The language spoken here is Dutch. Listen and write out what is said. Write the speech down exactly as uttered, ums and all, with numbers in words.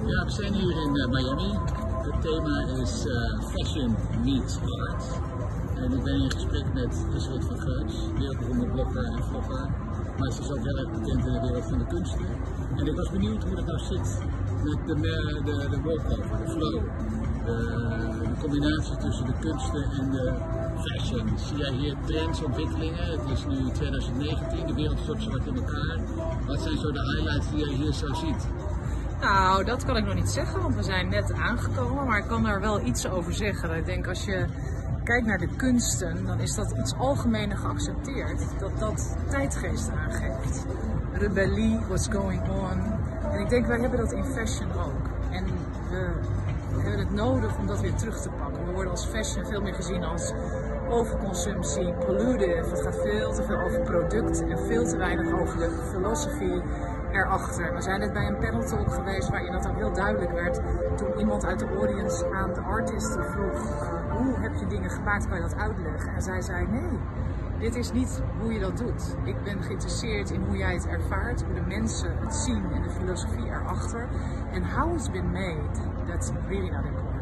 Ja, we zijn hier in uh, Miami. Het thema is uh, Fashion Meets Art. En ik ben in gesprek met Iseult van Geuts, wereldberoemde blogger en vlogger. Maar ze is ook heel erg bekend in de wereld van de kunsten. En ik was benieuwd hoe dat nou zit met de, de, de walkover, de flow. De, de combinatie tussen de kunsten en de fashion. Zie jij hier trends, ontwikkelingen? Het is nu twintig negentien, de wereld stort zwart in elkaar. Wat zijn zo de highlights die jij hier zo ziet? Nou, dat kan ik nog niet zeggen, want we zijn net aangekomen, maar ik kan daar wel iets over zeggen. Ik denk als je kijkt naar de kunsten, dan is dat iets algemener geaccepteerd, dat dat tijdgeest aangeeft. Rebellie, what's going on. En ik denk, wij hebben dat in fashion ook. En we hebben het nodig om dat weer terug te pakken. We worden als fashion veel meer gezien als overconsumptie, pollutive. Het gaat veel te veel over product en veel te weinig over de filosofie erachter. We zijn net bij een panel talk geweest waarin dat ook heel duidelijk werd toen iemand uit de audience aan de artist vroeg uh, hoe heb je dingen gemaakt, kan je dat uitleggen? En zij zei nee, dit is niet hoe je dat doet. Ik ben geïnteresseerd in hoe jij het ervaart, hoe de mensen het zien en de filosofie erachter. En how it's been made, that's really not important.